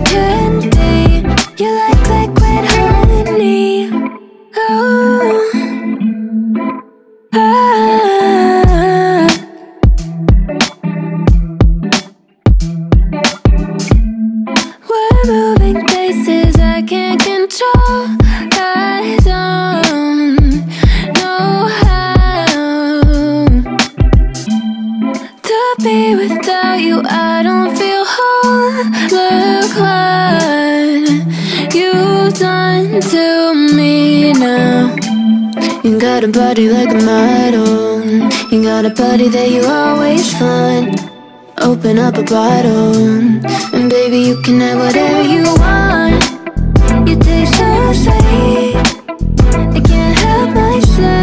candy. You like liquid honey. Oh, ah. We're moving places I can't control. I don't know how to be without you. I don't feel whole. Look what you've done to me now. You got a body like a model. You got a body that you always find. Open up a bottle, and baby, you can have whatever you want. You taste so sweet, I can't help myself.